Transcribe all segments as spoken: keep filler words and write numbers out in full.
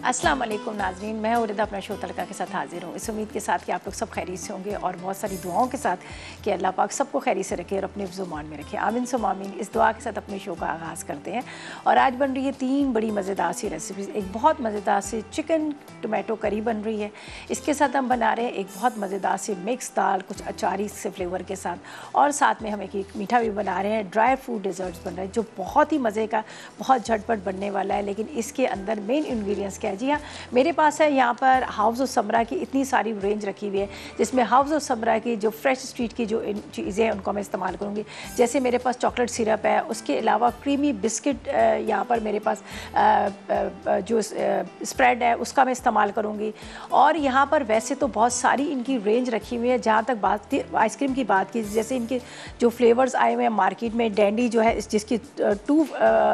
अस्सलाम वालेकुम नाज़रीन, मैं उरिदा अपना शो तड़का के साथ हाजिर हूँ। इस उम्मीद के साथ कि आप लोग सब खैरियत से होंगे और बहुत सारी दुआओं के साथ कि अल्लाह पाक सबको खैरियत से रखे और अपने ज़ुबान में रखे। आमीन सुम्मा आमीन। इस दुआ के साथ अपने शो का आगाज़ करते हैं और आज बन रही है तीन बड़ी मज़ेदार सी रेसिपीज़। एक बहुत मज़ेदार सी चिकन टोमेटो करी बन रही है, इसके साथ हम बना रहे हैं एक बहुत मज़ेदार सी मिक्स दाल कुछ अचारी से फ्लेवर के साथ, और साथ में हम एक, एक मीठा भी बना रहे हैं। ड्राई फ्रूट डिज़र्ट्स बन रहे हैं जो बहुत ही मज़े का, बहुत झटपट बनने वाला है। लेकिन इसके अंदर मेन इंग्रेडिएंट्स क्या है? जी हाँ, मेरे पास है यहाँ पर हाउस ऑफ समरा की इतनी सारी रेंज रखी हुई है, जिसमें हाउस ऑफ समरा की जो फ्रेश स्ट्रीट की जो चीज़ें हैं उनको मैं इस्तेमाल करूँगी। जैसे मेरे पास चॉकलेट सिरप है, उसके अलावा क्रीमी बिस्किट यहाँ पर मेरे पास जो स्प्रेड है उसका मैं इस्तेमाल करूँगी। और यहाँ पर वैसे तो बहुत सारी इनकी रेंज रखी हुई है। जहाँ तक बात आइसक्रीम की बात की, जैसे इनके जो फ्लेवर्स आए हुए हैं मार्केट में, डैंडी जो है जिसकी टू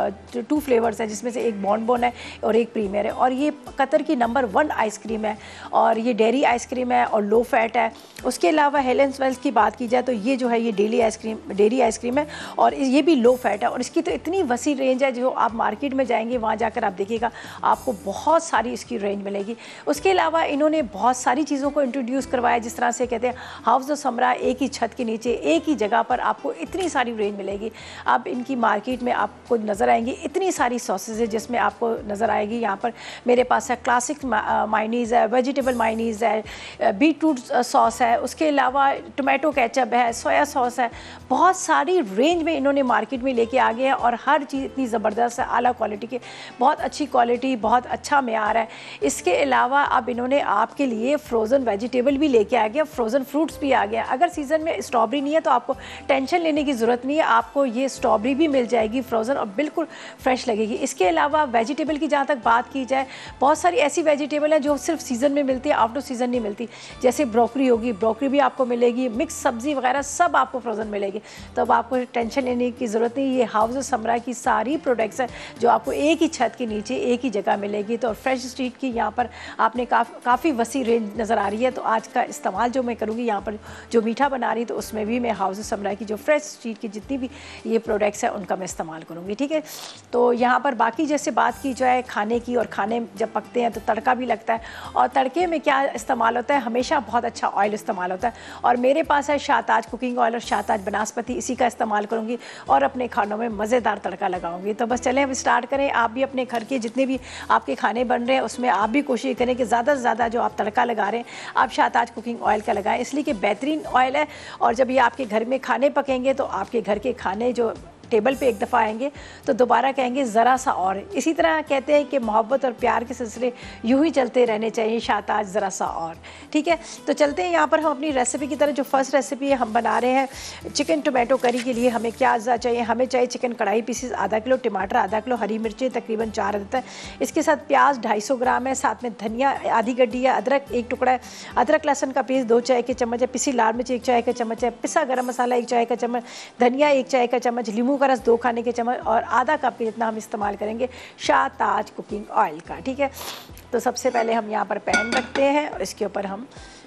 टू फ्लेवर्स है, जिसमें से एक बॉनबॉन है और एक प्रीमियर है, और ये कतर की नंबर वन आइसक्रीम है, और ये डेयरी आइसक्रीम है और लो फैट है। उसके अलावा हेलेंस वेल्स की बात की जाए तो ये जो है ये डेली आइसक्रीम डेयरी आइसक्रीम है और ये भी लो फैट है, और इसकी तो इतनी वसी रेंज है जो आप मार्केट में जाएंगे वहाँ जाकर आप देखिएगा आपको बहुत सारी इसकी रेंज मिलेगी। उसके अलावा इन्होंने बहुत सारी चीज़ों को इंट्रोड्यूस करवाया, जिस तरह से कहते हैं हाउस ऑफ समरा एक ही छत के नीचे एक ही जगह पर आपको इतनी सारी रेंज मिलेगी। अब इनकी मार्केट में आपको नज़र आएंगी इतनी सारी सॉसेज है, जिसमें आपको नज़र आएगी यहाँ पर मेरे पास है क्लासिक मायनीज़ है, वेजिटेबल मायनीज़ है, बीटरूट सॉस है, उसके अलावा टोमेटो केचप है, सोया सॉस है। बहुत सारी रेंज में इन्होंने मार्केट में लेके आ गए हैं और हर चीज़ इतनी ज़बरदस्त है, आला क्वालिटी की, बहुत अच्छी क्वालिटी, बहुत अच्छा मेयार है। इसके अलावा अब इन्होंने आपके लिए फ्रोज़न वेजिटेबल भी लेके आ गया, फ्रोज़न फ्रूट्स भी आ गया। अगर सीज़न में स्ट्रॉबेरी नहीं है तो आपको टेंशन लेने की ज़रूरत नहीं है, आपको ये स्ट्रॉबेरी भी मिल जाएगी फ्रोज़न और बिल्कुल फ्रेश लगेगी। इसके अलावा वेजिटेबल की जहाँ तक बात की जाए, बहुत सारी ऐसी वेजिटेबल है जो सिर्फ सीज़न में मिलती है, आउट ऑफ सीज़न नहीं मिलती। जैसे ब्रोकली होगी, ब्रोकली भी आपको मिलेगी, मिक्स सब्ज़ी वगैरह सब आपको फ्रोज़न मिलेगी, तो अब आपको टेंशन लेने की ज़रूरत नहीं। ये हाउस ऑफ समरा की सारी प्रोडक्ट्स हैं जो आपको एक ही छत के नीचे एक ही जगह मिलेगी। तो फ्रेश स्ट्रीट की यहाँ पर आपने काफ़ी काफ़ी वसी रेंज नज़र आ रही है। तो आज का इस्तेमाल जो मैं करूँगी यहाँ पर जो मीठा बना रही तो उसमें भी मैं हाउस ऑफ समरा की जो फ्रेश स्ट्रीट की जितनी भी ये प्रोडक्ट्स हैं उनका मैं इस्तेमाल करूँगी, ठीक है। तो यहाँ पर बाकी जैसे बात की जाए खाने की, और खाने जब पकते हैं तो तड़का भी लगता है, और तड़के में क्या इस्तेमाल होता है, हमेशा बहुत अच्छा ऑयल इस्तेमाल होता है। और मेरे पास है शाहताज कुकिंग ऑयल और शाहताज बनास्पति, इसी का इस्तेमाल करूँगी और अपने खानों में मज़ेदार तड़का लगाऊंगी। तो बस चलें अब स्टार्ट करें। आप भी अपने घर के जितने भी आपके खाने बन रहे हैं उसमें आप भी कोशिश करें कि ज़्यादा से ज़्यादा जो आप तड़का लगा रहे हैं आप शाहताज कुकिंग ऑयल का लगाएं, इसलिए कि बेहतरीन ऑयल है। और जब ये आपके घर में खाने पकेंगे तो आपके घर के खाने जो टेबल पे एक दफ़ा आएंगे तो दोबारा कहेंगे ज़रा सा और। इसी तरह कहते हैं कि मोहब्बत और प्यार के सिलसिले यूँ ही चलते रहने चाहिए, शाहताज ज़रा सा और, ठीक है। तो चलते हैं यहाँ पर हम अपनी रेसिपी की तरह। जो फर्स्ट रेसिपी है हम बना रहे हैं चिकन टोमेटो करी के लिए हमें क्या अज़ा चाहिए, हमें चाहिए चिकन कढ़ाई पीसीस आधा किलो, टमाटर आधा किलो, हरी मिर्चें तकरीबन चार अदद है, इसके साथ प्याज ढाई सौ ग्राम है, साथ में धनिया आधी गड्डी है, अदरक एक टुकड़ा है, अदरक लहसुन का पेस्ट दो चाय के चम्मच है, पिसी लाल मिर्च एक चाय का चम्मच है, पिसा गर्म मसाला एक चाय का चम्मच, धनिया एक चाय का चम्मच, लींबू का रस दो खाने के चम्मच, और आधा कप के जितना हम इस्तेमाल करेंगे शाहताज कुकिंग ऑयल का, ठीक है। तो सबसे पहले हम यहाँ पर पैन रखते हैं और इसके ऊपर हम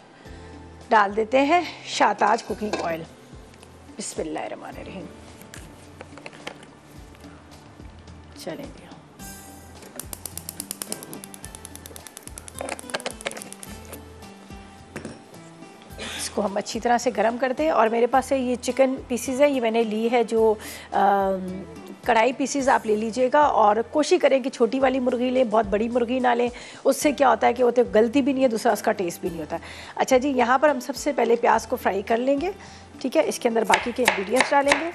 डाल देते हैं शाहताज कुकिंग ऑयल। बिस्मिल्लाहिर्रहमानिर्रहीम। चलेंगे इसको हम अच्छी तरह से गरम करते हैं। और मेरे पास है ये चिकन पीसीज है, ये मैंने ली है जो कढ़ाई पीसीज आप ले लीजिएगा, और कोशिश करें कि छोटी वाली मुर्गी लें, बहुत बड़ी मुर्गी ना लें। उससे क्या होता है कि वो तो गलती भी नहीं है, दूसरा उसका टेस्ट भी नहीं होता। अच्छा जी, यहाँ पर हम सबसे पहले प्याज को फ्राई कर लेंगे, ठीक है। इसके अंदर बाकी के इंग्रेडिएंट्स डालेंगे।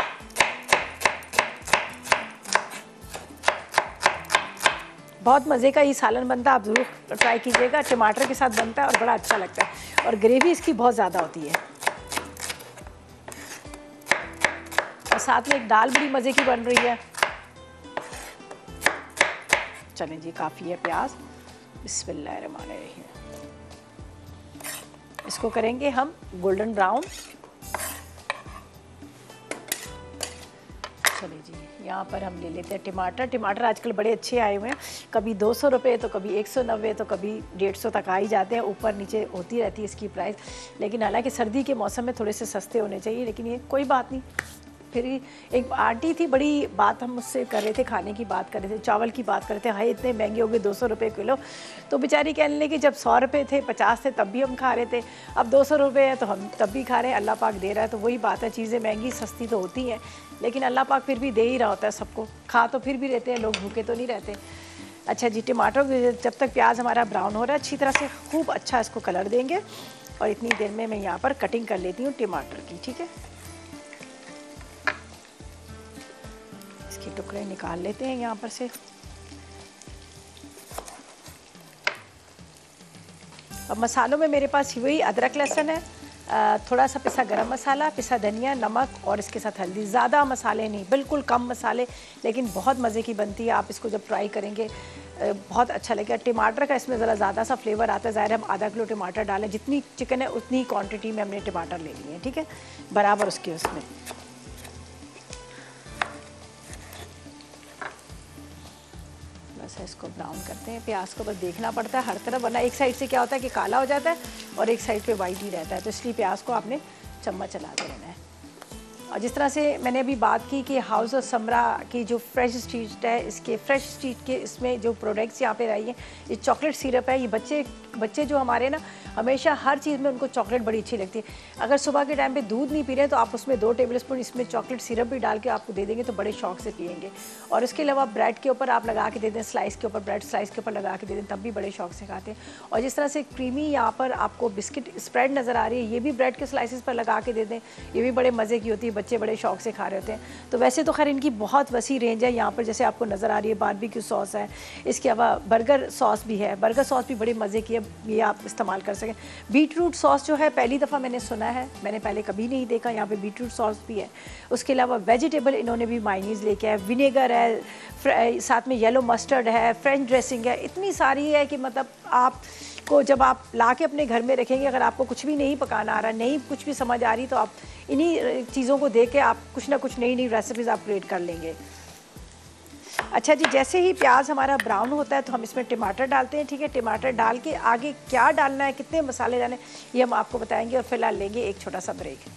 बहुत मज़े का ये सालन बनता है, आप ज़रूर ट्राई कीजिएगा। टमाटर के साथ बनता है और बड़ा अच्छा लगता है, और ग्रेवी इसकी बहुत ज़्यादा होती है, और साथ में एक दाल बड़ी मज़े की बन रही है। चलें जी, काफ़ी है प्याज। बिस्मिल्लाहिर्रहमानिर्रहीम। इसको करेंगे हम गोल्डन ब्राउन। चलिए जी, यहाँ पर हम ले लेते हैं टमाटर। टमाटर आजकल बड़े अच्छे आए हुए हैं, कभी दो सौ रुपये तो कभी एक सौ नब्बे तो कभी डेढ़ सौ तक आ ही जाते हैं, ऊपर नीचे होती रहती है इसकी प्राइस। लेकिन हालांकि सर्दी के मौसम में थोड़े से सस्ते होने चाहिए, लेकिन ये कोई बात नहीं, फिर ही एक आंटी थी, बड़ी बात हम उससे कर रहे थे, खाने की बात कर रहे थे, चावल की बात कर रहे थे, हाय इतने महंगे हो गए दो सौ रुपये किलो। तो बेचारी कहने लगी जब सौ रुपये थे, पचास थे, तब भी हम खा रहे थे, अब दो सौ रुपये है तो हम तब भी खा रहे हैं, अल्लाह पाक दे रहा है। तो वही बात है, चीज़ें महंगी सस्ती तो होती हैं, लेकिन अल्लाह पाक फिर भी दे ही रहा होता है सबको, खा तो फिर भी रहते हैं लोग, भूखे तो नहीं रहते। अच्छा जी, टमाटर जब तक प्याज हमारा ब्राउन हो रहा है अच्छी तरह से, खूब अच्छा इसको कलर देंगे। और इतनी देर में मैं यहाँ पर कटिंग कर लेती हूँ टमाटर की, ठीक है। इसके टुकड़े निकाल लेते हैं यहाँ पर से। अब मसालों में मेरे पास वही अदरक लहसुन है, थोड़ा सा पिसा गरम मसाला, पिसा धनिया, नमक और इसके साथ हल्दी। ज़्यादा मसाले नहीं, बिल्कुल कम मसाले, लेकिन बहुत मज़े की बनती है। आप इसको जब ट्राई करेंगे बहुत अच्छा लगेगा। टमाटर का इसमें ज़रा ज़्यादा सा फ्लेवर आता है, ज़ाहिर हम आधा किलो टमाटर डालें, जितनी चिकन है उतनी क्वांटिटी में हमने टमाटर ले लिए हैं, ठीक है, बराबर उसके उसमें। बस इसको ब्राउन करते हैं, प्याज को बस देखना पड़ता है हर तरफ, वरना एक साइड से क्या होता है कि काला हो जाता है और एक साइड पे वाइट ही रहता है, तो इसलिए प्याज को आपने चम्मच चलाते रहना है। और जिस तरह से मैंने अभी बात की कि हाउस ऑफ समरा की जो फ्रेश स्ट्रीट है, इसके फ्रेश स्ट्रीट के इसमें जो प्रोडक्ट्स यहाँ पे आई हैं, ये चॉकलेट सिरप है। ये बच्चे बच्चे जो हमारे ना हमेशा हर चीज़ में उनको चॉकलेट बड़ी अच्छी लगती है। अगर सुबह के टाइम पे दूध नहीं पी रहे हैं तो आप उसमें दो टेबल स्पून इसमें चॉकलेट सिरप भी डाल के आपको दे देंगे तो बड़े शौक से पियेंगे। और इसके अलावा ब्रेड के ऊपर आप लगा के दे दें, स्लाइस के ऊपर, ब्रेड स्लाइस के ऊपर लगा के दे दें, तब भी बड़े शौक से खाते हैं। और जिस तरह से क्रीमी यहाँ पर आपको बिस्किट स्प्रेड नज़र आ रही है, ये भी ब्रेड के स्लाइसिस पर लगा के दे दें, ये भी बड़े मज़े की होती है, बच्चे बड़े शौक से खा रहे होते हैं। तो वैसे तो खैर इनकी बहुत वसी रेंज है यहाँ पर, जैसे आपको नज़र आ रही है बारबेक्यू सॉस है, इसके अलावा बर्गर सॉस भी है, बर्गर सॉस भी बड़े मज़े की है, ये आप इस्तेमाल कर सकें। बीट रूट सॉस जो है पहली दफ़ा मैंने सुना है, मैंने पहले कभी नहीं देखा, यहाँ पे बीट रूट सॉस भी है। उसके अलावा वेजिटेबल इन्होंने भी मायनीज़ लेके आए, विनेगर है, साथ में येलो मस्टर्ड है, फ्रेंच ड्रेसिंग है, इतनी सारी है कि मतलब आप को जब आप ला के अपने घर में रखेंगे, अगर आपको कुछ भी नहीं पकाना आ रहा, नहीं कुछ भी समझ आ रही, तो आप इन्हीं चीज़ों को देख के आप कुछ ना कुछ नई नई रेसिपीज़ आप क्रिएट कर लेंगे। अच्छा जी, जैसे ही प्याज हमारा ब्राउन होता है तो हम इसमें टमाटर डालते हैं, ठीक है। टमाटर डाल के आगे क्या डालना है, कितने मसाले डालने हैं, ये हम आपको बताएंगे। और फिलहाल लेंगे एक छोटा सा ब्रेक।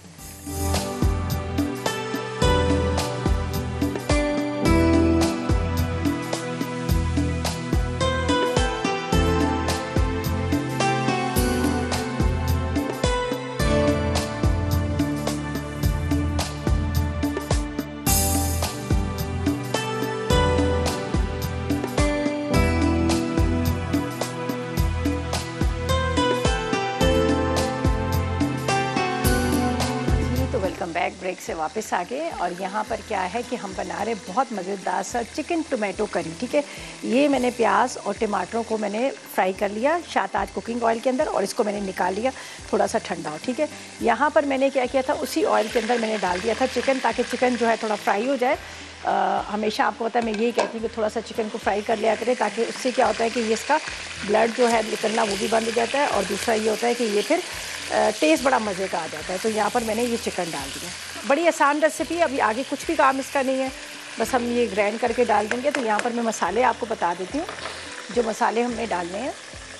बैक ब्रेक से वापस आ गए और यहाँ पर क्या है कि हम बना रहे बहुत मज़ेदार सा चिकन टोमेटो करी, ठीक है। ये मैंने प्याज और टमाटरों को मैंने फ्राई कर लिया शाताज कुकिंग ऑयल के अंदर और इसको मैंने निकाल लिया थोड़ा सा ठंडा हो, ठीक है। यहाँ पर मैंने क्या किया था, उसी ऑयल के अंदर मैंने डाल दिया था चिकन, ताकि चिकन जो है थोड़ा फ्राई हो जाए। आ, हमेशा आपको पता है मैं यही कहती हूँ कि थोड़ा सा चिकन को फ्राई कर लिया करें, ताकि उससे क्या होता है कि ये इसका ब्लड जो है निकलना वो भी बंद हो जाता है, और दूसरा ये होता है कि ये फिर टेस्ट बड़ा मज़े का आ जाता है। तो यहाँ पर मैंने ये चिकन डाल दिया, बड़ी आसान रेसिपी है, अभी आगे कुछ भी काम इसका नहीं है, बस हम ये ग्राइंड करके डाल देंगे। तो यहाँ पर मैं मसाले आपको बता देती हूँ, जो मसाले हमने डालने हैं।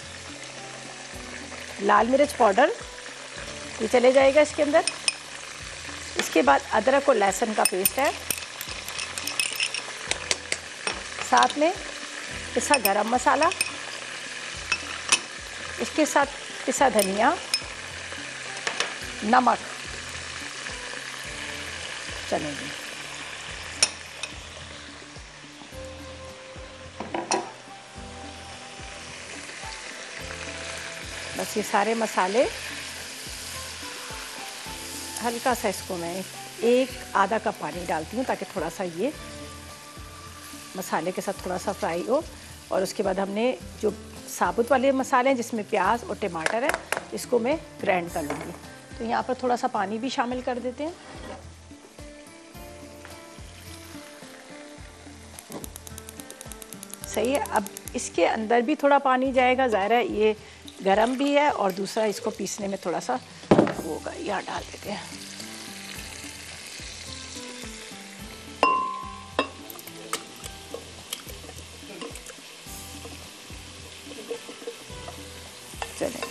लाल मिर्च पाउडर ये चले जाएगा इसके अंदर। इसके बाद अदरक और लहसुन का पेस्ट है, साथ में पिसा गरम मसाला, इसके साथ पिसा धनिया, नमक, चलेंगे। बस ये सारे मसाले हल्का सा, इसको मैं एक आधा कप पानी डालती हूँ ताकि थोड़ा सा ये मसाले के साथ थोड़ा सा फ्राई हो। और उसके बाद हमने जो साबुत वाले मसाले हैं जिसमें प्याज और टमाटर है, इसको मैं ग्राइंड कर लूँगी। तो यहाँ पर थोड़ा सा पानी भी शामिल कर देते हैं। सही है। अब इसके अंदर भी थोड़ा पानी जाएगा, ज़ाहिर है ये गरम भी है, और दूसरा इसको पीसने में थोड़ा सा वो होगा। यहाँ डाल देते हैं। चलें,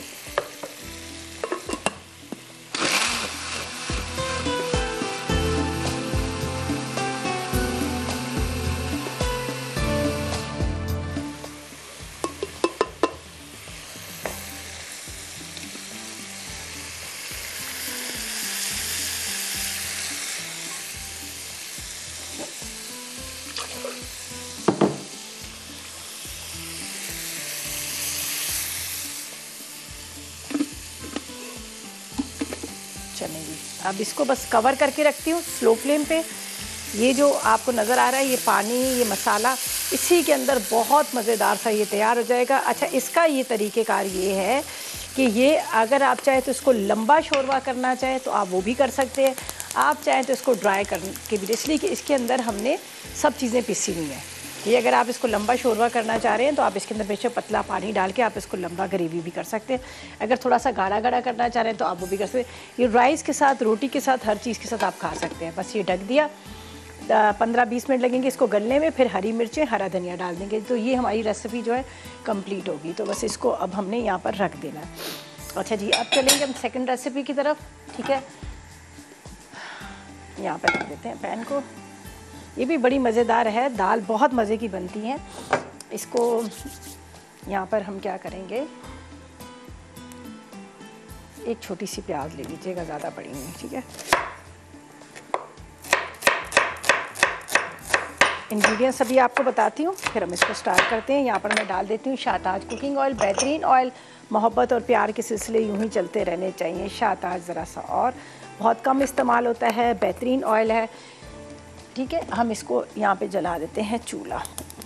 अब इसको बस कवर करके रखती हूँ स्लो फ्लेम पे। ये जो आपको नज़र आ रहा है ये पानी, ये मसाला इसी के अंदर बहुत मज़ेदार सा ये तैयार हो जाएगा। अच्छा, इसका ये तरीक़ेकार ये है कि ये अगर आप चाहें तो इसको लंबा शोरबा करना चाहें तो आप वो भी कर सकते हैं, आप चाहें तो इसको ड्राई करके भी, इसलिए कि इसके अंदर हमने सब चीज़ें पिसी हुई हैं। ये अगर आप इसको लंबा शोरबा करना चाह रहे हैं तो आप इसके अंदर बेशक पतला पानी डाल के आप इसको लंबा ग्रेवी भी कर सकते हैं। अगर थोड़ा सा गाढ़ा गाढ़ा करना चाह रहे हैं तो आप वो भी कर सकते हैं। ये राइस के साथ, रोटी के साथ, हर चीज़ के साथ आप खा सकते हैं। बस ये ढक दिया, पंद्रह बीस मिनट लगेंगे इसको गलने में, फिर हरी मिर्चें, हरा धनिया डाल देंगे तो ये हमारी रेसिपी जो है कंप्लीट होगी। तो बस इसको अब हमने यहाँ पर रख देना है। अच्छा जी, अब चलेंगे हम सेकंड रेसिपी की तरफ। ठीक है, यहाँ पर रख देते हैं पैन को। ये भी बड़ी मज़ेदार है, दाल बहुत मज़े की बनती है। इसको यहाँ पर हम क्या करेंगे, एक छोटी सी प्याज ले लीजिएगा, ज़्यादा बड़ी नहीं। ठीक है, इंग्रेडिएंट्स अभी आपको बताती हूँ, फिर हम इसको स्टार्ट करते हैं। यहाँ पर मैं डाल देती हूँ शाहताज कुकिंग ऑयल, बेहतरीन ऑयल। मोहब्बत और प्यार के सिलसिले यूं ही चलते रहने चाहिए। शाहताज ज़रा सा और बहुत कम इस्तेमाल होता है, बेहतरीन ऑयल है। ठीक है, हम इसको यहाँ पे जला देते हैं चूल्हा।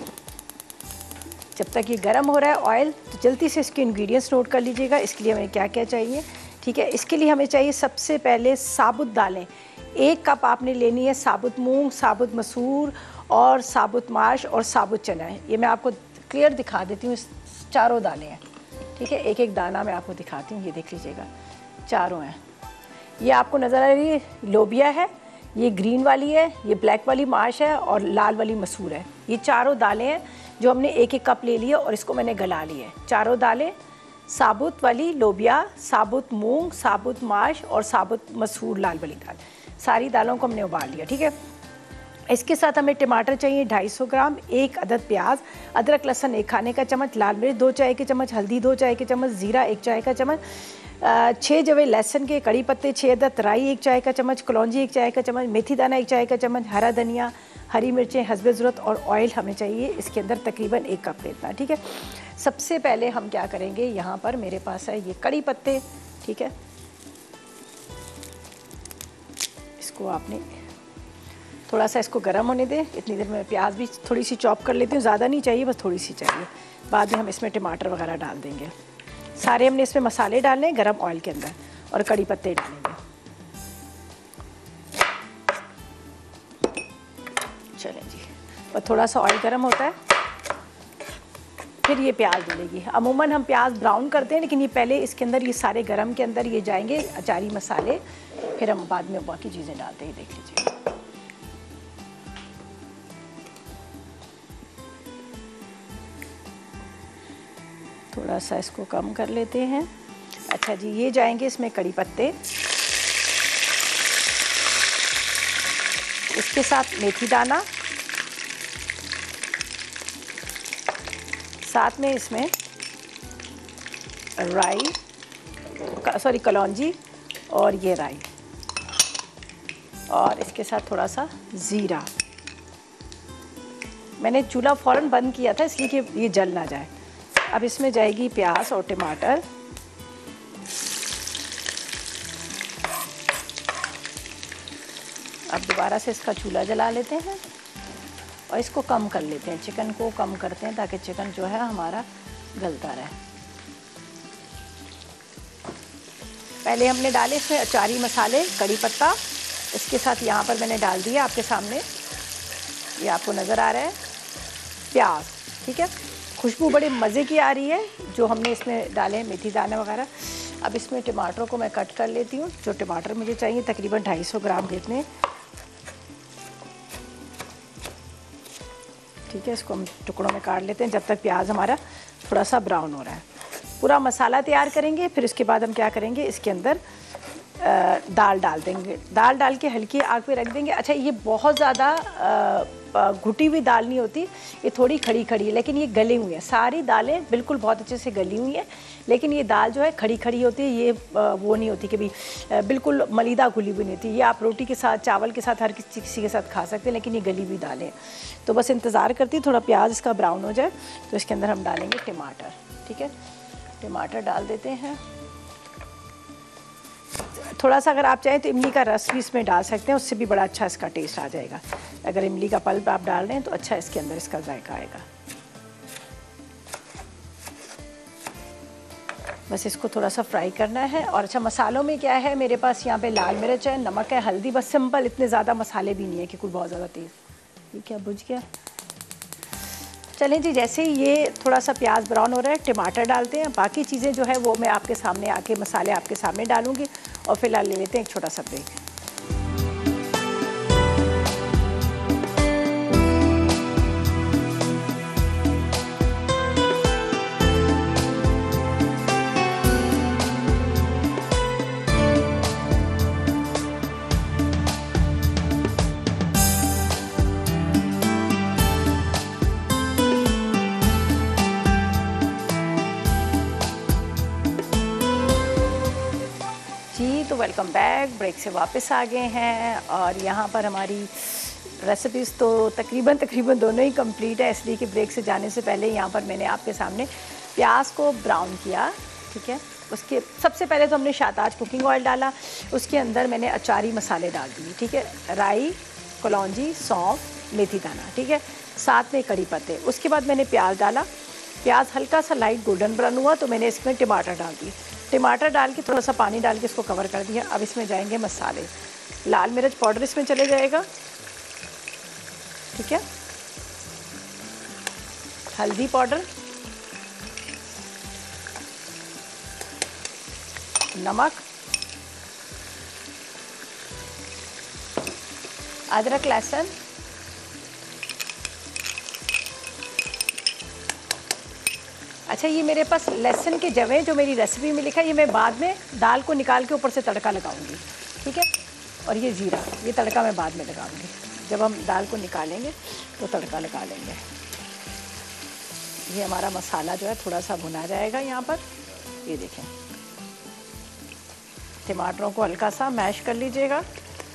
जब तक ये गर्म हो रहा है ऑयल, तो जल्दी से इसके इंग्रेडिएंट्स नोट कर लीजिएगा। इसके लिए हमें क्या क्या चाहिए। ठीक है, इसके लिए हमें चाहिए सबसे पहले साबुत दालें। एक कप आपने लेनी है साबुत मूंग, साबुत मसूर और साबुत माश और साबुत चना है। ये मैं आपको क्लियर दिखा देती हूँ, चारों दालें हैं। ठीक है, एक एक दाना मैं आपको दिखाती हूँ, ये देख लीजिएगा, चारों हैं। ये आपको नज़र आ रही है लोबिया है, ये ग्रीन वाली है, ये ब्लैक वाली माश है और लाल वाली मसूर है। ये चारों दालें हैं जो हमने एक एक कप ले लिया और इसको मैंने गला लिया है। चारों दालें, साबुत वाली लोबिया, साबुत मूंग, साबुत माश और साबुत मसूर लाल वाली दाल, सारी दालों को हमने उबाल लिया। ठीक है, इसके साथ हमें टमाटर चाहिए ढाई सौ ग्राम, एक अदद प्याज, अदरक लहसुन एक खाने का चम्मच, लाल मिर्च दो चाय के चम्मच, हल्दी दो चाय के चम्मच, ज़ीरा एक चाय का चम्मच, छः जवे लहसुन के, कड़ी पत्ते छः अदद, राई एक चाय का चम्मच, कलौंजी एक चाय का चम्मच, मेथी दाना एक चाय का चम्मच, हरा धनिया, हरी मिर्चें हस्बे ज़रूरत और ऑयल हमें चाहिए इसके अंदर तकरीबन एक कप लेना। ठीक है, सबसे पहले हम क्या करेंगे, यहाँ पर मेरे पास है ये कड़ी पत्ते। ठीक है, इसको आपने थोड़ा सा इसको गर्म होने दें। इतनी देर में प्याज भी थोड़ी सी चॉप कर लेती हूँ, ज़्यादा नहीं चाहिए, बस थोड़ी सी चाहिए। बाद में हम इसमें टमाटर वगैरह डाल देंगे। सारे हमने इसमें मसाले डालने हैं गरम ऑयल के अंदर और कड़ी पत्ते डालेंगे। चलें जी, और थोड़ा सा ऑयल गर्म होता है फिर ये प्याज डलेगी। अमूमन हम प्याज ब्राउन करते हैं, लेकिन ये पहले इसके अंदर ये सारे गरम के अंदर ये जाएंगे अचारी मसाले, फिर हम बाद में बाकी चीज़ें डालते हैं। देख लीजिए, थोड़ा सा इसको कम कर लेते हैं। अच्छा जी, ये जाएंगे इसमें कड़ी पत्ते, इसके साथ मेथी दाना, साथ में इसमें राई, सॉरी कलौंजी और ये राई, और इसके साथ थोड़ा सा ज़ीरा। मैंने चूल्हा फ़ौरन बंद किया था इसलिए कि ये जल ना जाए। अब इसमें जाएगी प्याज और टमाटर, अब दोबारा से इसका चूल्हा जला लेते हैं और इसको कम कर लेते हैं, चिकन को कम करते हैं ताकि चिकन जो है हमारा गलता रहे। पहले हमने डाले इसमें अचारी मसाले, कड़ी पत्ता, इसके साथ यहाँ पर मैंने डाल दिया आपके सामने, ये आपको नज़र आ रहा है, प्याज। ठीक है, खुशबू बड़े मज़े की आ रही है जो हमने इसमें डाले हैं मेथी दाने वगैरह। अब इसमें टमाटरों को मैं कट कर लेती हूँ। जो टमाटर मुझे चाहिए तकरीबन ढाई सौ ग्राम कितने। ठीक है, इसको हम टुकड़ों में काट लेते हैं जब तक प्याज हमारा थोड़ा सा ब्राउन हो रहा है। पूरा मसाला तैयार करेंगे, फिर इसके बाद हम क्या करेंगे, इसके अंदर दाल डाल देंगे। दाल डाल के हल्की आग पे रख देंगे। अच्छा, ये बहुत ज़्यादा घुटी हुई दाल नहीं होती, ये थोड़ी खड़ी खड़ी है, लेकिन ये गली हुई है। सारी दालें बिल्कुल बहुत अच्छे से गली हुई हैं, लेकिन ये दाल जो है खड़ी खड़ी होती है, ये वो नहीं होती कि भी बिल्कुल मलीदा घुली हुई नहीं होती। ये आप रोटी के साथ, चावल के साथ, हर किसी किसी के साथ खा सकते हैं, लेकिन ये गली हुई दालें। तो बस इंतज़ार करती थोड़ा प्याज इसका ब्राउन हो जाए, तो इसके अंदर हम डालेंगे टमाटर। ठीक है, टमाटर डाल देते हैं, थोड़ा सा अगर आप चाहें तो इमली का रस भी इसमें डाल सकते हैं, उससे भी बड़ा अच्छा इसका टेस्ट आ जाएगा। अगर इमली का पल्प आप डाल रहे हैं तो अच्छा इसके अंदर इसका जायका आएगा। बस इसको थोड़ा सा फ्राई करना है। और अच्छा, मसालों में क्या है मेरे पास यहाँ पे लाल मिर्च है, नमक है, हल्दी, बस सिंपल, इतने ज़्यादा मसाले भी नहीं है कि कोई बहुत ज़्यादा तेज़। ये क्या बुझ गया? चलें जी, जैसे ही ये थोड़ा सा प्याज ब्राउन हो रहा है टमाटर डालते हैं। बाकी चीज़ें जो है वो मैं आपके सामने आके मसाले आपके सामने डालूंगी। और फिलहाल ले लेते हैं एक छोटा सा ब्रेक। तो वेलकम बैक, ब्रेक से वापस आ गए हैं। और यहाँ पर हमारी रेसिपीज़ तो तकरीबन तकरीबन दोनों ही कंप्लीट है, इसलिए कि ब्रेक से जाने से पहले यहाँ पर मैंने आपके सामने प्याज को ब्राउन किया, ठीक है। उसके सबसे पहले तो हमने शाहताज कुकिंग ऑयल डाला, उसके अंदर मैंने अचारी मसाले डाल दिए, ठीक है, राई, कलौंजी, सौंफ, मेथी दाना, ठीक है, साथ में कड़ी पत्ते। उसके बाद मैंने प्याज डाला, प्याज हल्का सा लाइट गोल्डन ब्राउन हुआ तो मैंने इसमें टमाटर डाल दिए। टमाटर डाल के थोड़ा सा पानी डाल के इसको कवर कर दिया। अब इसमें जाएंगे मसाले। लाल मिर्च पाउडर इसमें चले जाएगा, ठीक है, हल्दी पाउडर, नमक, अदरक लहसुन, अच्छा ये मेरे पास लहसुन के जवे जो मेरी रेसिपी में लिखा है, ये मैं बाद में दाल को निकाल के ऊपर से तड़का लगाऊंगी, ठीक है। और ये जीरा, ये तड़का मैं बाद में लगाऊंगी, जब हम दाल को निकालेंगे तो तड़का लगा लेंगे। ये हमारा मसाला जो है थोड़ा सा भुना जाएगा यहाँ पर। ये देखें, टमाटरों को हल्का सा मैश कर लीजिएगा।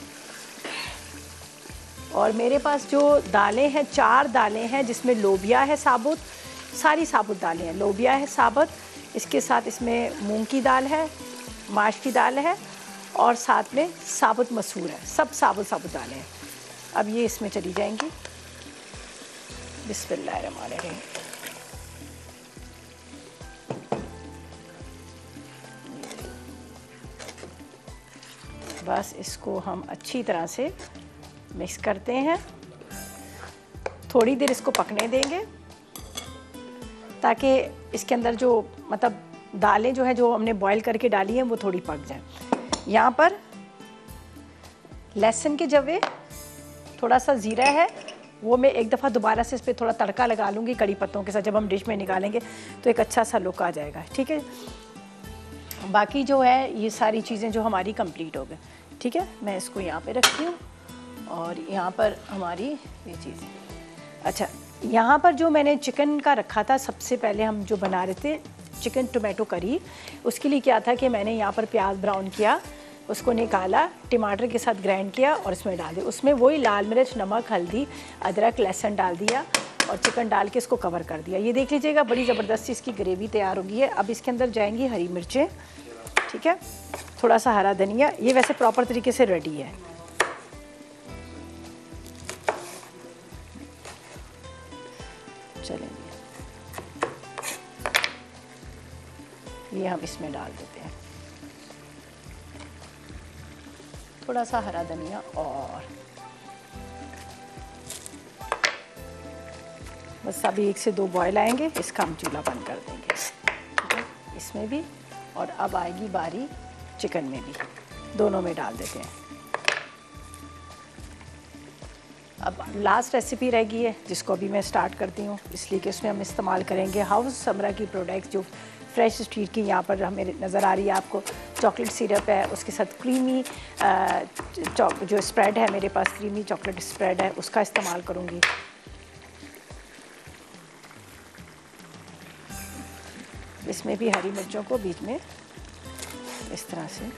और मेरे पास जो दालें हैं, चार दालें हैं, जिसमें लोबिया है साबुत, सारी साबुत दालें हैं, लोबिया है साबुत, इसके साथ इसमें मूंग की दाल है, माश की दाल है, और साथ में साबुत मसूर है, सब साबुत साबुत दालें हैं। अब ये इसमें चली जाएंगी। बिस्मिल्लाहिर्रहमानिर्रहीम। बस इसको हम अच्छी तरह से मिक्स करते हैं, थोड़ी देर इसको पकने देंगे ताकि इसके अंदर जो मतलब दालें जो है जो हमने बॉईल करके डाली हैं वो थोड़ी पक जाए। यहाँ पर लहसुन के जवे, थोड़ा सा ज़ीरा है, वो मैं एक दफ़ा दोबारा से इस पर थोड़ा तड़का लगा लूँगी कड़ी पत्तों के साथ। जब हम डिश में निकालेंगे तो एक अच्छा सा लुक आ जाएगा, ठीक है। बाकी जो है ये सारी चीज़ें जो हमारी कंप्लीट हो गई, ठीक है। मैं इसको यहाँ पे रखती हूँ। और यहाँ पर हमारी ये चीज़ें, अच्छा यहाँ पर जो मैंने चिकन का रखा था, सबसे पहले हम जो बना रहे थे चिकन टोमेटो करी, उसके लिए क्या था कि मैंने यहाँ पर प्याज ब्राउन किया, उसको निकाला, टमाटर के साथ ग्राइंड किया और इसमें डाल दिया। उसमें वही लाल मिर्च, नमक, हल्दी, अदरक, लहसुन डाल दिया और चिकन डाल के इसको कवर कर दिया। ये देख लीजिएगा, बड़ी ज़बरदस्त इसकी ग्रेवी तैयार हो गई है। अब इसके अंदर जाएंगी हरी मिर्चें, ठीक है, थोड़ा सा हरा धनिया। ये वैसे प्रॉपर तरीके से रेडी है। चलेंगे, ये हम इसमें डाल देते हैं, थोड़ा सा हरा धनिया। और बस अभी एक से दो बॉयल आएंगे, इसका हम चूल्हा बंद कर देंगे, ठीक है, इसमें भी। और अब आएगी बारी चिकन में भी, दोनों में डाल देते हैं। अब लास्ट रेसिपी रह गई है जिसको अभी मैं स्टार्ट करती हूँ, इसलिए कि उसमें हम इस्तेमाल करेंगे हाउस समरा की प्रोडक्ट्स जो फ्रेश स्ट्रीट की यहाँ पर हमें नज़र आ रही है आपको। चॉकलेट सिरप है, उसके साथ क्रीमी जो स्प्रेड है, मेरे पास क्रीमी चॉकलेट स्प्रेड है, उसका इस्तेमाल करूँगी। इसमें भी हरी मिर्चों को बीच में इस तरह से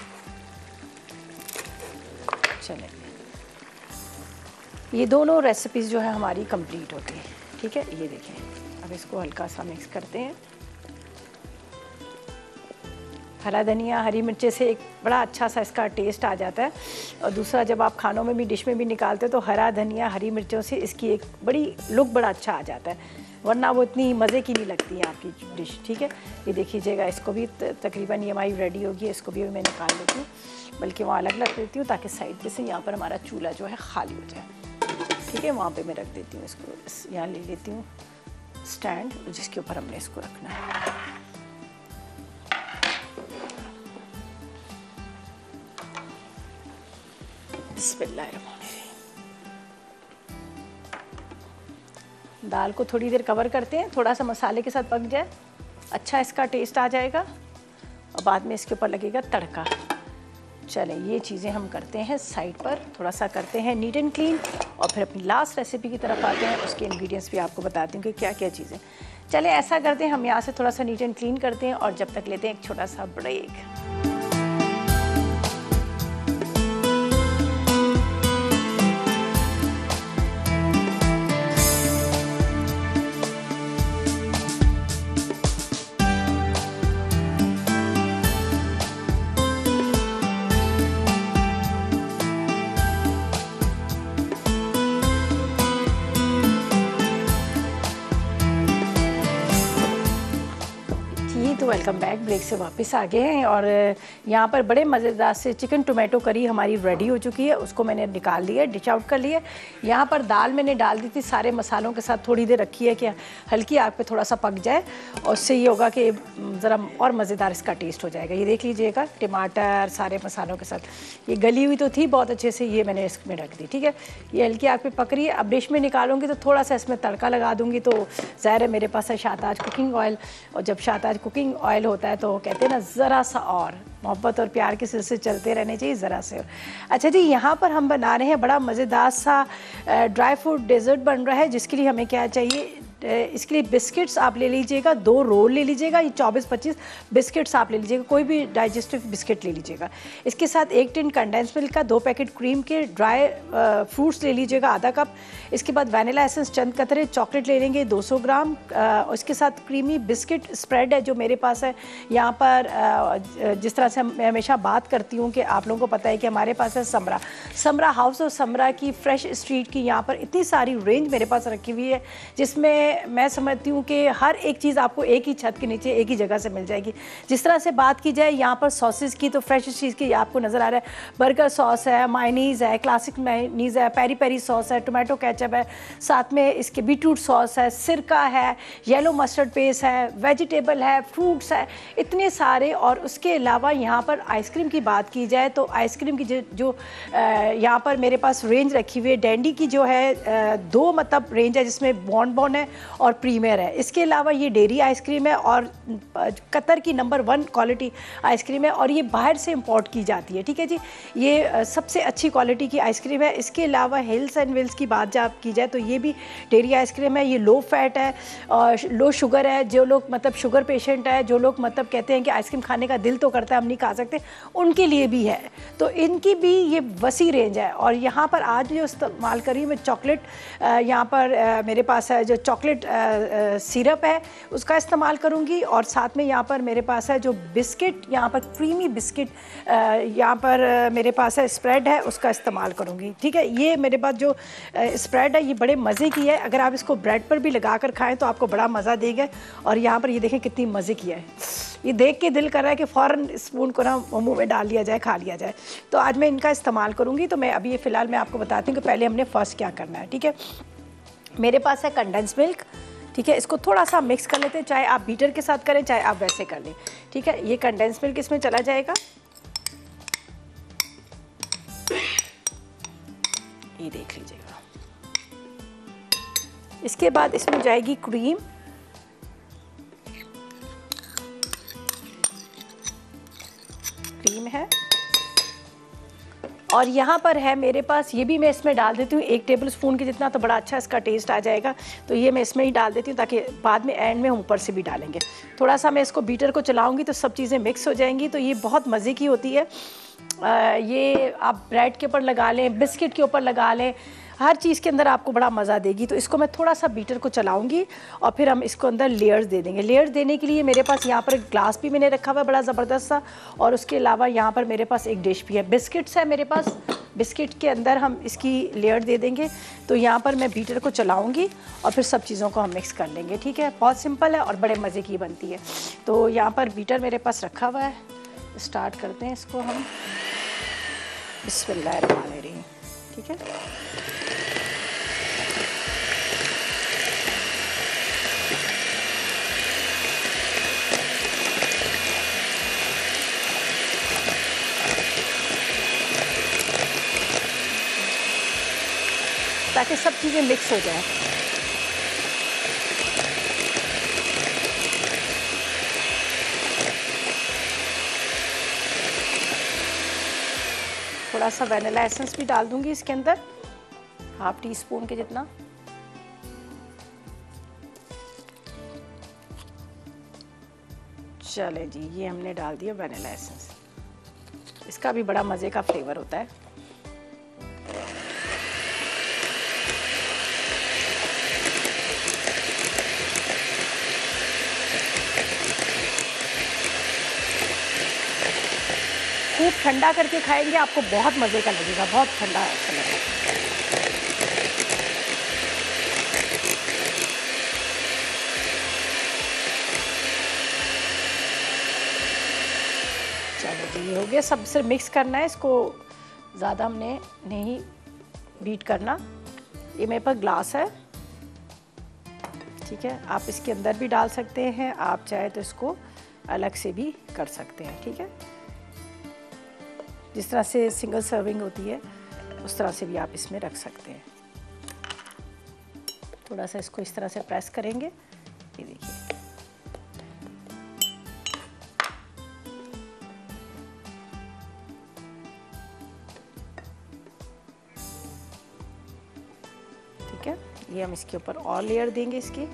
चलेंगे। ये दोनों रेसिपीज़ जो है हमारी कंप्लीट होती है, ठीक है। ये देखें, अब इसको हल्का सा मिक्स करते हैं। हरा धनिया, हरी मिर्चे से एक बड़ा अच्छा सा इसका टेस्ट आ जाता है। और दूसरा, जब आप खानों में भी, डिश में भी निकालते हो तो हरा धनिया, हरी मिर्चों से इसकी एक बड़ी लुक बड़ा अच्छा आ जाता है, वरना वो इतनी मज़े की नहीं लगती है आपकी डिश। ठीक है, ये देखिएगा, इसको भी तकरीबन ये हमारी रेडी होगी। इसको भी मैं निकाल लेती हूँ, बल्कि वहाँ अलग रख देती हूँ ताकि साइड पे से यहाँ पर हमारा चूल्हा जो है खाली हो जाए। ठीक है, वहाँ पे मैं रख देती हूँ इसको। इस यहाँ ले लेती हूँ स्टैंड जिसके ऊपर हमने इसको रखना है। बिस्मिल्लाहिर्रहमानिर्रहीम। दाल को थोड़ी देर कवर करते हैं, थोड़ा सा मसाले के साथ पक जाए, अच्छा इसका टेस्ट आ जाएगा और बाद में इसके ऊपर लगेगा तड़का। चलें, ये चीज़ें हम करते हैं साइड पर, थोड़ा सा करते हैं नीट एंड क्लीन और फिर अपनी लास्ट रेसिपी की तरफ आते हैं। उसके इंग्रेडिएंट्स भी आपको बताती हूँ कि क्या क्या चीज़ें। चलें, ऐसा करते हैं, हम यहाँ से थोड़ा सा नीट एंड क्लीन करते हैं और जब तक लेते हैं एक छोटा सा ब्रेक। तो वेलकम बैक, ब्रेक से वापस आ गए हैं और यहाँ पर बड़े मज़ेदार से चिकन टोमेटो करी हमारी रेडी हो चुकी है। उसको मैंने निकाल लिया, डिश आउट कर लिया। यहाँ पर दाल मैंने डाल दी थी सारे मसालों के साथ, थोड़ी देर रखी है कि हल्की आग पे थोड़ा सा पक जाए और उससे ये होगा कि ज़रा और मज़ेदार इसका टेस्ट हो जाएगा। ये देख लीजिएगा, टमाटर सारे मसालों के साथ ये गली हुई तो थी बहुत अच्छे से, ये मैंने इसमें रख दी। ठीक है, ये हल्की आग पे पक रही है। अब डिश में निकालूंगी तो थोड़ा सा इसमें तड़का लगा दूँगी। तो ज़ाहिर है मेरे पास है शाहताज कुकिंग ऑयल, और जब शाहताज कुकिंग ऑयल होता है तो कहते हैं ना, ज़रा सा और मोहब्बत और प्यार के सिलसिले चलते रहने चाहिए, ज़रा से। अच्छा जी, यहाँ पर हम बना रहे हैं बड़ा मज़ेदार सा ड्राई फ्रूट डेजर्ट बन रहा है, जिसके लिए हमें क्या चाहिए, इसके लिए बिस्किट्स आप ले लीजिएगा, दो रोल ले लीजिएगा, ये चौबीस पच्चीस बिस्किट्स आप ले लीजिएगा, कोई भी डाइजेस्टिव बिस्किट ले लीजिएगा। इसके साथ एक टिन कंडेंस मिल्क का, दो पैकेट क्रीम के, ड्राई फ्रूट्स ले लीजिएगा आधा कप। इसके बाद वैनिला एसेंस चंद कतरे, चॉकलेट ले लेंगे दो सौ ग्राम। और इसके साथ क्रीमी बिस्किट स्प्रेड है जो मेरे पास है। यहाँ पर जिस तरह से मैं हमेशा बात करती हूँ कि आप लोगों को पता है कि हमारे पास है समरा समरा हाउस और समरा की फ्रेश स्ट्रीट की यहाँ पर इतनी सारी रेंज मेरे पास रखी हुई है, जिसमें मैं समझती हूँ कि हर एक चीज़ आपको एक ही छत के नीचे एक ही जगह से मिल जाएगी। जिस तरह से बात की जाए यहाँ पर सॉसेस की, तो फ्रेश चीज़ की आपको नज़र आ रहा है, बर्गर सॉस है, मायनीज़ है, क्लासिक मायनीज़ है, पेरी पेरी सॉस है, टोमेटो केचप है, साथ में इसके बीटरूट सॉस है, सिरका है, येलो मस्टर्ड पेस्ट है, वेजिटेबल है, फ्रूट्स है, इतने सारे। और उसके अलावा यहाँ पर आइसक्रीम की बात की जाए तो आइसक्रीम की जो, जो यहाँ पर मेरे पास रेंज रखी हुई है, डैंडी की जो है दो मतलब रेंज है, जिसमें बॉन्ड बॉन है और प्रीमियर है। इसके अलावा ये डेयरी आइसक्रीम है और कतर की नंबर वन क्वालिटी आइसक्रीम है और ये बाहर से इंपोर्ट की जाती है। ठीक है जी, ये सबसे अच्छी क्वालिटी की आइसक्रीम है। इसके अलावा हिल्स एंड विल्स की बात जब की जाए तो ये भी डेयरी आइसक्रीम है। ये लो फैट है और लो शुगर है। जो लोग मतलब शुगर पेशेंट है, जो लोग मतलब कहते हैं कि आइसक्रीम खाने का दिल तो करता है, हम नहीं खा सकते, उनके लिए भी है। तो इनकी भी ये वसी रेंज है। और यहाँ पर आज जो इस्तेमाल करी मैं चॉकलेट, यहाँ पर मेरे पास है जो चॉकलेट सिरप है उसका इस्तेमाल करूँगी, और साथ में यहाँ पर मेरे पास है जो बिस्किट, यहाँ पर क्रीमी बिस्किट यहाँ पर मेरे पास है स्प्रेड है, उसका इस्तेमाल करूँगी। ठीक है, ये मेरे पास जो स्प्रेड है ये बड़े मज़े की है। अगर आप इसको ब्रेड पर भी लगा कर खाएँ तो आपको बड़ा मज़ा देगा। और यहाँ पर ये देखें कितनी मज़े की है, ये देख के दिल कर रहा है कि फ़ौरन स्पून को ना मुँह में डाल लिया जाए, खा लिया जाए। तो आज मैं इनका इस्तेमाल करूँगी। तो मैं अभी ये फ़िलहाल मैं आपको बताती हूँ कि पहले हमने फ़र्स्ट क्या करना है। ठीक है, मेरे पास है कंडेंस मिल्क। ठीक है, इसको थोड़ा सा मिक्स कर लेते हैं, चाहे आप बीटर के साथ करें चाहे आप वैसे कर लें। ठीक है, ये कंडेंस मिल्क इसमें चला जाएगा, ये देख लीजिएगा। इसके बाद इसमें जाएगी क्रीम, क्रीम है। और यहाँ पर है मेरे पास, ये भी मैं इसमें डाल देती हूँ एक टेबल स्पून के जितना, तो बड़ा अच्छा इसका टेस्ट आ जाएगा। तो ये मैं इसमें ही डाल देती हूँ ताकि बाद में एंड में ऊपर से भी डालेंगे। थोड़ा सा मैं इसको बीटर को चलाऊँगी तो सब चीज़ें मिक्स हो जाएंगी। तो ये बहुत मज़े की होती है। आ, ये आप ब्रेड के ऊपर लगा लें, बिस्किट के ऊपर लगा लें, हर चीज़ के अंदर आपको बड़ा मज़ा देगी। तो इसको मैं थोड़ा सा बीटर को चलाऊंगी और फिर हम इसको अंदर लेयर्स दे देंगे। लेयर्स देने के लिए मेरे पास यहाँ पर ग्लास भी मैंने रखा हुआ है बड़ा ज़बरदस्त सा, और उसके अलावा यहाँ पर मेरे पास एक डिश भी है, बिस्किट्स है मेरे पास। बिस्किट के अंदर हम इसकी लेयर दे देंगे। तो यहाँ पर मैं बीटर को चलाऊंगी और फिर सब चीज़ों को हम मिक्स कर लेंगे। ठीक है, बहुत सिंपल है और बड़े मज़े की बनती है। तो यहाँ पर बीटर मेरे पास रखा हुआ है, स्टार्ट करते हैं इसको हम। बिस्मिल्लाहिर्रहमानिर्रहीम। ठीक है, ताकि सब चीज़ें मिक्स हो जाएं। थोड़ा सा वैनिला एसेंस भी डाल दूंगी इसके अंदर, हाफ टी स्पून के जितना। चले जी, ये हमने डाल दिया वैनिला एसेंस। इसका भी बड़ा मज़े का फ्लेवर होता है। खूब ठंडा करके खाएंगे, आपको बहुत मज़े का लगेगा, बहुत ठंडा अच्छा लगेगा। चलो जी, ये हो गया। सब से मिक्स करना है इसको, ज़्यादा हमने नहीं बीट करना। ये मेरे पास ग्लास है, ठीक है, आप इसके अंदर भी डाल सकते हैं, आप चाहे तो इसको अलग से भी कर सकते हैं। ठीक है, जिस तरह से सिंगल सर्विंग होती है उस तरह से भी आप इसमें रख सकते हैं। थोड़ा सा इसको इस तरह से प्रेस करेंगे, ये देखिए। ठीक है, ये हम इसके ऊपर और लेयर देंगे इसकी।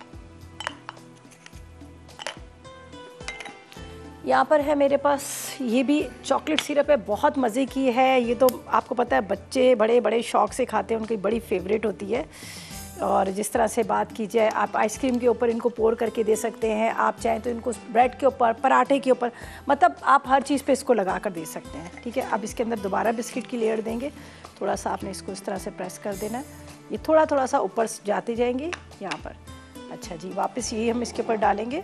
यहाँ पर है मेरे पास ये भी चॉकलेट सिरप है, बहुत मज़े की है। ये तो आपको पता है बच्चे बड़े बड़े शौक से खाते हैं, उनकी बड़ी फेवरेट होती है। और जिस तरह से बात की जाए, आप आइसक्रीम के ऊपर इनको पोर करके दे सकते हैं, आप चाहें तो इनको ब्रेड के ऊपर, पराठे के ऊपर, मतलब आप हर चीज़ पे इसको लगा कर दे सकते हैं। ठीक है, अब इसके अंदर दोबारा बिस्किट की लेयर देंगे। थोड़ा सा आपने इसको इस तरह से प्रेस कर देना है, ये थोड़ा थोड़ा सा ऊपर जाते जाएंगे यहाँ पर। अच्छा जी, वापस ये हम इसके ऊपर डालेंगे।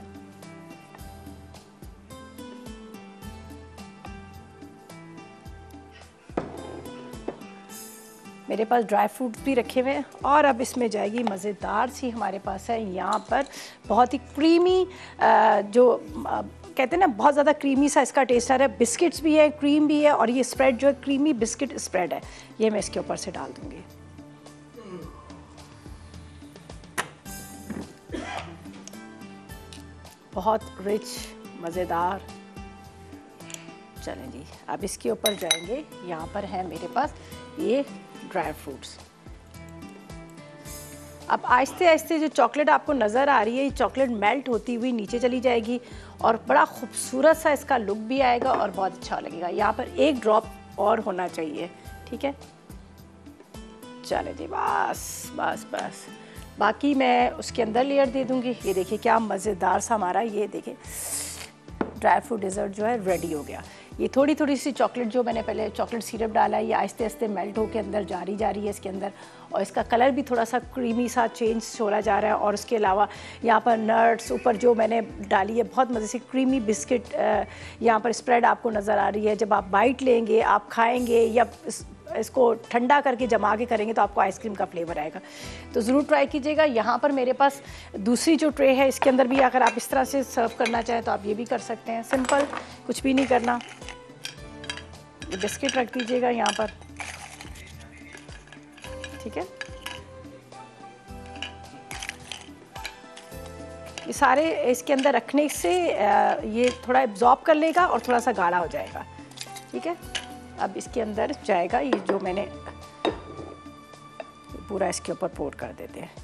मेरे पास ड्राई फ्रूट्स भी रखे हुए हैं और अब इसमें जाएगी मज़ेदार सी, हमारे पास है यहाँ पर बहुत ही क्रीमी, जो कहते हैं ना बहुत ज़्यादा क्रीमी सा इसका टेस्ट आ रहा है। बिस्किट्स भी है, क्रीम भी है, और ये स्प्रेड जो है क्रीमी बिस्किट स्प्रेड है, ये मैं इसके ऊपर से डाल दूँगी। बहुत रिच, मज़ेदार। चलें जी, अब इसके ऊपर जाएंगे। यहाँ पर है मेरे पास ये ड्राई फ्रूट्स। अब आहिस्ते आहिस्ते जो चॉकलेट आपको नज़र आ रही है, ये चॉकलेट मेल्ट होती हुई नीचे चली जाएगी और बड़ा खूबसूरत सा इसका लुक भी आएगा और बहुत अच्छा लगेगा। यहाँ पर एक ड्रॉप और होना चाहिए। ठीक है, चले जी, बस बस बस, बाकी मैं उसके अंदर लेयर दे दूँगी। ये देखिए क्या मज़ेदार सा हमारा, ये देखिए ड्राई फ्रूट डेजर्ट जो है रेडी हो गया। ये थोड़ी थोड़ी सी चॉकलेट जो मैंने पहले चॉकलेट सिरप डाला है, ये आहिस्ते आहिस्ते मेल्ट होकर अंदर जा रही जा रही है इसके अंदर, और इसका कलर भी थोड़ा सा क्रीमी सा चेंज छोड़ा जा रहा है। और उसके अलावा यहाँ पर नट्स ऊपर जो मैंने डाली है, बहुत मज़े से क्रीमी बिस्किट यहाँ पर स्प्रेड आपको नज़र आ रही है। जब आप बाइट लेंगे, आप खाएँगे या इसको ठंडा करके जमा के करेंगे तो आपको आइसक्रीम का फ्लेवर आएगा। तो ज़रूर ट्राई कीजिएगा। यहाँ पर मेरे पास दूसरी जो ट्रे है, इसके अंदर भी अगर आप इस तरह से सर्व करना चाहें तो आप ये भी कर सकते हैं। सिंपल, कुछ भी नहीं करना। ये बिस्किट रख दीजिएगा यहाँ पर। ठीक है, ये सारे इसके अंदर रखने से ये थोड़ा एब्जॉर्ब कर लेगा और थोड़ा सा गाढ़ा हो जाएगा। ठीक है, अब इसके अंदर जाएगा ये जो मैंने पूरा इसके ऊपर पोर कर देते हैं।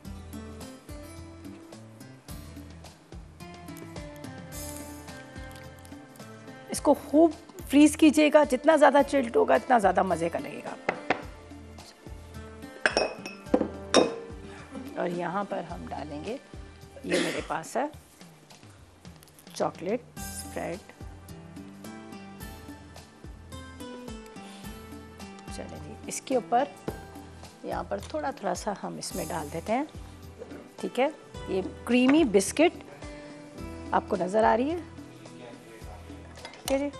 इसको खूब फ्रीज कीजिएगा, जितना ज़्यादा चिल्ड होगा इतना ज़्यादा मज़े का लगेगा आपको। और यहाँ पर हम डालेंगे, ये मेरे पास है चॉकलेट स्प्रेड। चलिए जी, इसके ऊपर यहाँ पर थोड़ा थोड़ा सा हम इसमें डाल देते हैं। ठीक है, ये क्रीमी बिस्किट आपको नज़र आ रही है? ठीक है जी,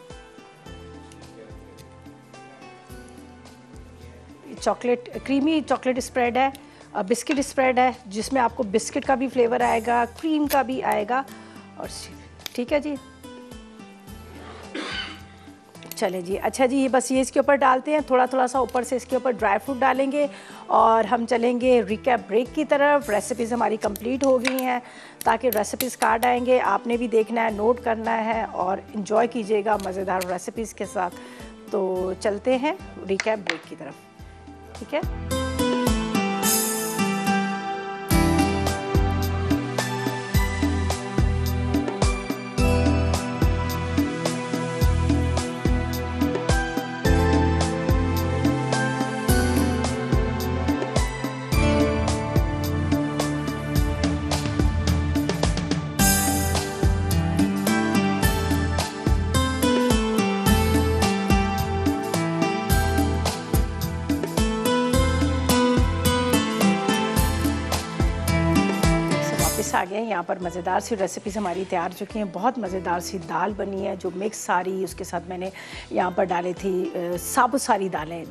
चॉकलेट क्रीमी चॉकलेट स्प्रेड है, बिस्किट स्प्रेड है, जिसमें आपको बिस्किट का भी फ्लेवर आएगा, क्रीम का भी आएगा। और ठीक है जी, चले जी। अच्छा जी, ये बस ये इसके ऊपर डालते हैं, थोड़ा थोड़ा सा ऊपर से इसके ऊपर ड्राई फ्रूट डालेंगे और हम चलेंगे रिकैप ब्रेक की तरफ। रेसिपीज़ हमारी कंप्लीट हो गई हैं, ताकि रेसिपीज़ कार्ड आएंगे, आपने भी देखना है, नोट करना है और इन्जॉय कीजिएगा मज़ेदार रेसिपीज़ के साथ। तो चलते हैं रिकैप ब्रेक की तरफ। ठीक है, आ गए। यहाँ पर मज़ेदार सी रेसिपीज़ हमारी तैयार चुकी हैं। बहुत मज़ेदार सी दाल बनी है जो मिक्स सारी, उसके साथ मैंने यहाँ पर डाली थी साबुत सारी दालें,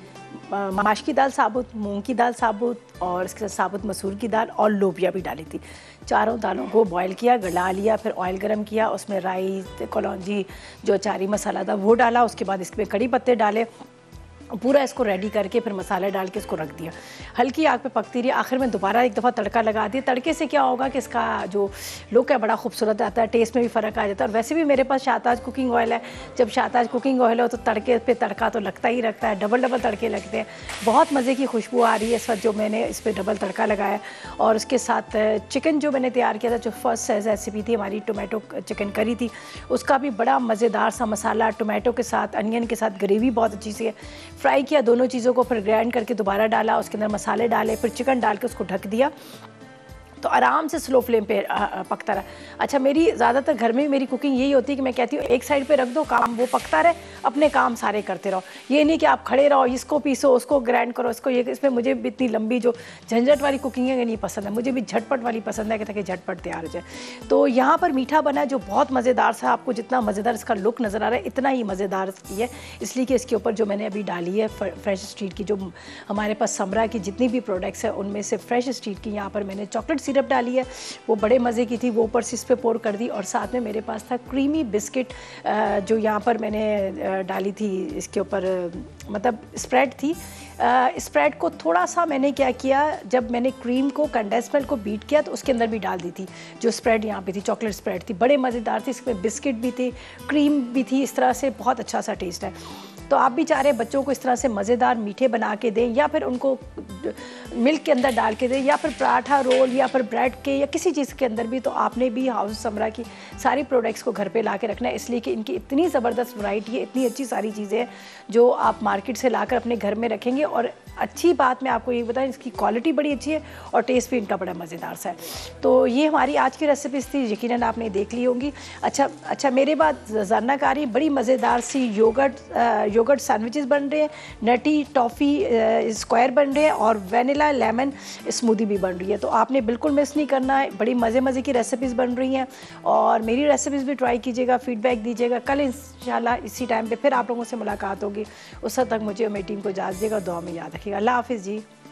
माश की दाल साबुत, मूंग की दाल साबुत और इसके साथ साबुत मसूर की दाल और लोबिया भी डाली थी। चारों दालों को बॉईल किया, गला लिया, फिर ऑयल गरम किया, उसमें राई, कलौंजी, जो अचारी मसाला था वो डाला, उसके बाद इसमें कड़ी पत्ते डाले, पूरा इसको रेडी करके फिर मसाले डाल के इसको रख दिया। हल्की आग पे पकती रही, आखिर में दोबारा एक दफ़ा तड़का लगा दिया। तड़के से क्या होगा कि इसका जो लुक है बड़ा खूबसूरत आता है, टेस्ट में भी फ़र्क आ जाता है। और वैसे भी मेरे पास शाहताज कुकिंग ऑयल है, जब शाहताज कुकिंग ऑयल हो तो तड़के पे तड़का तो लगता ही लगता है, डबल डबल तड़के लगते हैं। बहुत मज़े की खुशबू आ रही है इस वक्त जो मैंने इस पर डबल तड़का लगाया। और उसके साथ चिकन जो मैंने तैयार किया था, जो फर्स्ट रेसिपी थी हमारी टोमेटो चिकन करी थी, उसका भी बड़ा मज़ेदार सा मसाला टोमेटो के साथ, अनियन के साथ, ग्रेवी बहुत अच्छी सी है, फ्राई किया दोनों चीज़ों को, फिर ग्राइंड करके दोबारा डाला, उसके अंदर मसाले डाले, फिर चिकन डाल के उसको ढक दिया, तो आराम से स्लो फ्लेम पे पकता रहा। अच्छा, मेरी ज़्यादातर घर में मेरी कुकिंग यही होती है कि मैं कहती हूँ एक साइड पे रख दो, काम वो पकता रहे, अपने काम सारे करते रहो। ये नहीं कि आप खड़े रहो, इसको पीसो, उसको ग्राइंड करो, इसको ये, इसमें मुझे भी इतनी लंबी जो झंझट वाली कुकिंग है नहीं पसंद है, मुझे भी झटपट वाली पसंद है कि ताकि झटपट तैयार हो जाए। तो यहाँ पर मीठा बना है जो बहुत मज़ेदार सा, आपको जितना मज़ेदार इसका लुक नज़र आ रहा है इतना ही मज़ेदार ये, इसलिए कि इसके ऊपर जो मैंने अभी डाली है फ्रेश स्ट्रीट की, जो हमारे पास समरा की जितनी भी प्रोडक्ट्स हैं उनमें से फ्रेश स्ट्रीट की यहाँ पर मैंने चॉकलेट सिरप डाली है, वो बड़े मज़े की थी, वो ऊपर से इस पे पोर कर दी। और साथ में मेरे पास था क्रीमी बिस्किट जो यहाँ पर मैंने डाली थी इसके ऊपर, मतलब स्प्रेड थी। स्प्रेड को थोड़ा सा मैंने क्या किया, जब मैंने क्रीम को कंडेंस मिल्क को बीट किया तो उसके अंदर भी डाल दी थी जो स्प्रेड यहाँ पे थी, चॉकलेट स्प्रेड थी, बड़े मज़ेदार थी। इसमें बिस्किट भी थी, क्रीम भी थी, इस तरह से बहुत अच्छा सा टेस्ट है। तो आप भी चाह रहे बच्चों को इस तरह से मज़ेदार मीठे बना के दें, या फिर उनको मिल्क के अंदर डाल के दें, या फिर पराठा रोल या फिर ब्रेड के या किसी चीज़ के अंदर भी, तो आपने भी हाउस समरा की सारी प्रोडक्ट्स को घर पे ला के रखना है, इसलिए कि इनकी इतनी ज़बरदस्त वैरायटी है, इतनी अच्छी सारी चीज़ें हैं जो आप मार्केट से लाकर अपने घर में रखेंगे। और अच्छी बात मैं आपको ये बताएं, इसकी क्वालिटी बड़ी अच्छी है और टेस्ट भी इनका बड़ा मज़ेदार सा है। तो ये हमारी आज की रेसिपीज़ थी, यकीनन आपने देख ली होंगी। अच्छा अच्छा मेरे बाद जानकारी, बड़ी मज़ेदार सी योगर्ट योगर्ट सैंडविचेस बन रहे हैं, नटी टॉफ़ी स्क्वायर बन रहे हैं और वैनिला लेमन स्मूदी भी बन रही है, तो आपने बिल्कुल मिस नहीं करना है। बड़ी मज़े मज़े की रेसिपीज़ बन रही हैं और मेरी रेसिपीज़ भी ट्राई कीजिएगा, फीडबैक दीजिएगा। कल इंशाल्लाह इसी टाइम पे फिर आप लोगों से मुलाकात होगी। उस वक्त तक मुझे और मेरी टीम को इजाज़त दीजिएगा, दुआ में याद रखिएगा। अल्लाह हाफ़िज़ जी।